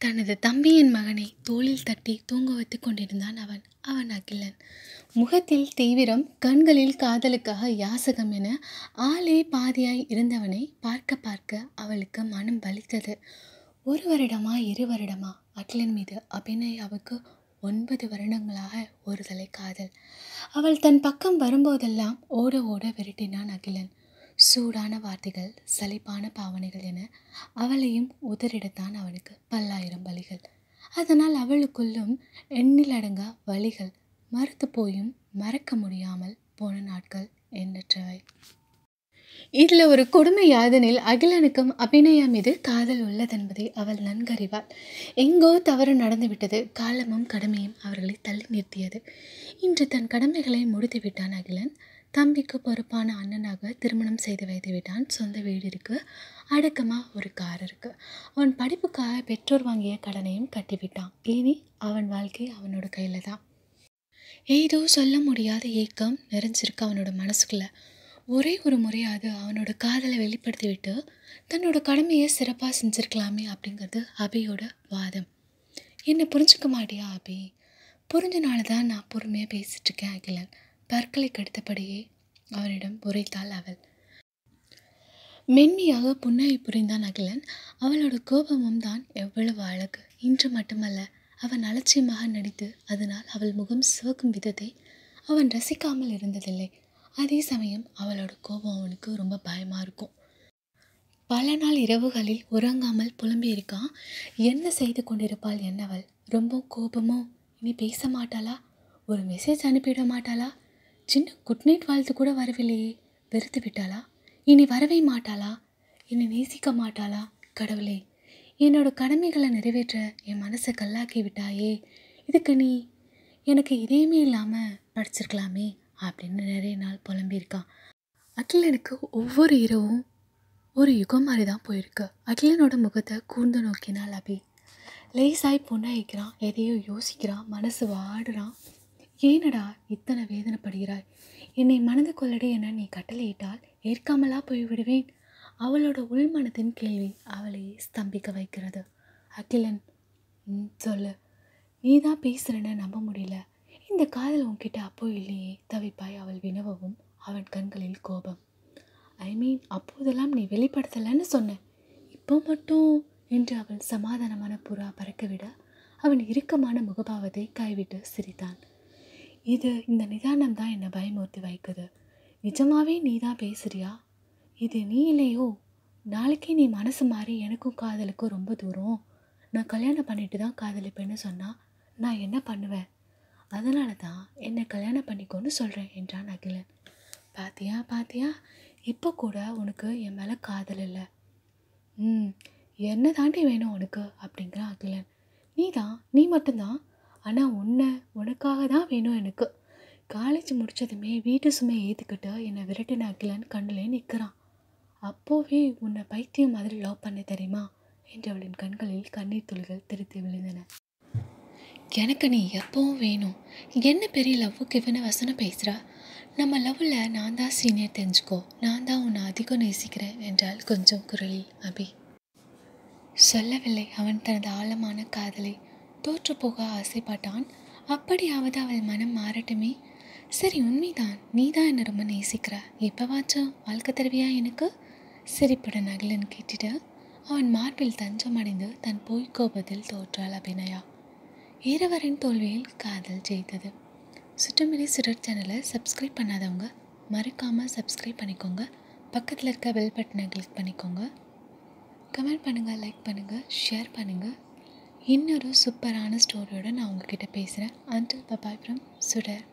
தனது தம்பியின் மகனை தோளில் தட்டி தூங்க வைத்துக் கொண்டிருந்தான் அவன் அகிலன். முகத்தில் தீவிரம், கண்களில் காதலுக்காக யாசகம் என ஆளே பாதியாய் இருந்தவனை பார்க்க பார்க்க அவளுக்கு மனம் வலித்தது. 1 வருடமா 2 வருடமா அகிலன் மீது அபிநயாவுக்கு 9 வருடங்களாக ஒரு தலை காதல். அவள் தன் பக்கம் வரும்போதெல்லாம் ஓட ஓட விரட்டினான் அகிலன். சூடான வார்த்தைகள், சலிப்பான பாவனைகள் என அவளையும் உதறிடத்தான் அவனுக்கு பல்லாயிரம் வழிகள். அதனால் அவளுக்குள்ளும் எண்ணிலடங்கா வழிகள். மறுத்து போயும் மறக்க முடியாமல் போன நாட்கள் எண்ணற்றவை. இதில் ஒரு கொடுமை யாதெனில் அகிலனுக்கும் அபிநயா மீது காதல் உள்ளதென்பதை அவள் நன்கறிவாள். எங்கோ தவறு நடந்துவிட்டது. காலமும் கடமையும் அவர்களை தள்ளி நிறுத்தியது. இன்று தன் கடமைகளை முடித்து விட்டான் அகிலன். தம்பிக்கு பொறுப்பான அண்ணனாக திருமணம் செய்து வைத்து விட்டான். சொந்த வீடு இருக்கு, அடக்கமாக ஒரு கார் இருக்கு. அவன் படிப்புக்காக பெற்றோர் வாங்கிய கடனையும் கட்டிவிட்டான். இனி அவன் வாழ்க்கை அவனோட கையில் தான். ஏதோ சொல்ல முடியாத ஏக்கம் நிறைஞ்சிருக்கு அவனோட மனசுக்குள்ள. ஒரே ஒரு முறையாவது அவனோட காதலை வெளிப்படுத்தி விட்டு தன்னோட கடமையை சிறப்பாக செஞ்சுருக்கலாமே அப்படிங்கிறது அபியோட வாதம். என்னை புரிஞ்சுக்க மாட்டியா அபி? புரிஞ்சனால தான் நான் பொறுமையாக பேசிகிட்ருக்கேன் அகிலன். பற்களை கடித்தபடியே அவனிடம் உரைத்தாள் அவள். மென்மையாக புன்னகை புரிந்தான் அகிலன். அவளோட கோபமும் தான் எவ்வளவு அழகு! இன்று மட்டுமல்ல, அவன் அலட்சியமாக நடித்து அதனால் அவள் முகம் சிவக்கும் விதத்தை அவன் ரசிக்காமல் இருந்ததில்லை. அதே சமயம் அவளோட கோபம் அவனுக்கு ரொம்ப பயமாக இருக்கும். பல நாள் இரவுகளில் உறங்காமல் புலம்பியிருக்கான். என்ன செய்து கொண்டிருப்பாள் என்னவள்? ரொம்ப கோபமோ? இனி பேச மாட்டாளா? ஒரு மெசேஜ் அனுப்பிவிட மாட்டாளா? சின்ன குட் நைட் வாழ்த்து கூட வரவில்லையே. வெறுத்து விட்டாளா? இனி வரவே மாட்டாளா? என்னை நேசிக்க மாட்டாளா? கடவுளே, என்னோட கடமைகளை நிறைவேற்ற என் மனசை கல்லாக்கி விட்டாயே. இதுக்கு நீ எனக்கு இதயமே இல்லாமல் படிச்சிருக்கலாமே அப்படின்னு நிறைய நாள் புலம்பியிருக்கான். அகிலனுக்கு ஒவ்வொரு இரவும் ஒரு யுகம் மாதிரி தான் போயிருக்கு. அகிலனோட முகத்தை கூர்ந்து நோக்கினாள் அபி. லேசாய் புன்னகைக்கிறான், எதையோ யோசிக்கிறான், மனசு வாடுறான். ஏனடா இத்தனை வேதனைப்படுகிறாய்? என்னை மனது கொள்ளடி என நீ கட்டளையிட்டால் ஏற்காமலா போய்விடுவேன்? அவளோட உள்மனத்தின் கேள்வி அவளையே ஸ்தம்பிக்க வைக்கிறது. அகிலன், சொல்லு, நீ தான் பேசுகிறேன்னு நம்ப முடியல. இந்த காதல் உன்கிட்ட அப்போ இல்லையே தவிப்பாய் அவள் வினவவும் அவன் கண்களில் கோபம். அப்போதெல்லாம் நீ வெளிப்படுத்தலைன்னு சொன்னேன், இப்போ மட்டும் என்று அவள் சமாதானமான புறா பறக்கவிட அவன் இறுக்கமான முகபாவத்தை கைவிட்டு சிரித்தான். இந்த நிதானம் தான் என்னை பயமுறுத்தி வைக்குது. நிஜமாவே நீ தான் பேசுறியா? இது நீ இல்லையோ? நாளைக்கே நீ மனசு மாறி எனக்கும் காதலுக்கும் ரொம்ப தூரம், நான் கல்யாணம் பண்ணிட்டு தான் காதலிப்பேன்னு சொன்னால் நான் என்ன பண்ணுவேன்? அதனால தான் என்னை கல்யாணம் பண்ணிக்கோன்னு சொல்கிறேன் என்றான் அகிலன். பாத்தியா, இப்போ கூட உனக்கு என் மேலே காதல் இல்லை. என்ன தாண்டி வேணும் உனக்கு அப்படிங்கிறான் அகிலன். நீ மட்டும்தான். ஆனால் உனக்காக தான் வேணும் எனக்கு. காலேஜ் முடித்ததுமே வீட்டு சுமையை ஏற்றுக்கிட்டு என்னை விரட்டின அகிலன் கண்ணிலே நிற்கிறான். அப்போவே உன்னை பைத்தியம் மாதிரி லவ் பண்ண தெரியுமா என்று அவளின் கண்களில் கண்ணீர் துளிகள் திருத்தி விழுந்தன. எனக்கு நீ எப்பவும் வேணும். என்ன பெரிய லவ்வுக்கு இவனை வசனம் பேசுகிறா? நம்ம லவ்வில் நான் தான் சீனியர், தெரிஞ்சுக்கோ. நான் தான் உன்னை அதிகம் நேசிக்கிறேன் என்றால் கொஞ்சம் குரலில் அபி. சொல்லவில்லை அவன் தனது ஆழமான காதலை. தோற்று போக ஆசைப்பட்டான். அப்படியாவது அவள் மனம் மாறட்டுமே. சரி, உண்மைதான், நீ தான் என்னை ரொம்ப நேசிக்கிற. எப்போவாச்சும் வாழ்க்கை தருவியா எனக்கு? சிரிப்புடன் அகிலன் கேட்டுட்டு அவன் மார்பில் தஞ்சம் அடைந்து தன் பொய்க்கோபத்தில் தோற்றாள் அபிநயா. இருவரின் தோல்வியில் காதல் ஜெயித்தது. சுற்றுமணி சுடர் சேனலை சப்ஸ்கிரைப் பண்ணாதவங்க மறக்காமல் சப்ஸ்கிரைப் பண்ணிக்கோங்க. பக்கத்தில் இருக்க பெல் பட்டனை கிளிக் பண்ணிக்கோங்க. கமெண்ட் பண்ணுங்கள், லைக் பண்ணுங்கள், ஷேர் பண்ணுங்கள். இன்னொரு சூப்பரான ஸ்டோரியோடு நான் உங்ககிட்ட பேசுகிறேன். Until bye-bye from Sudar.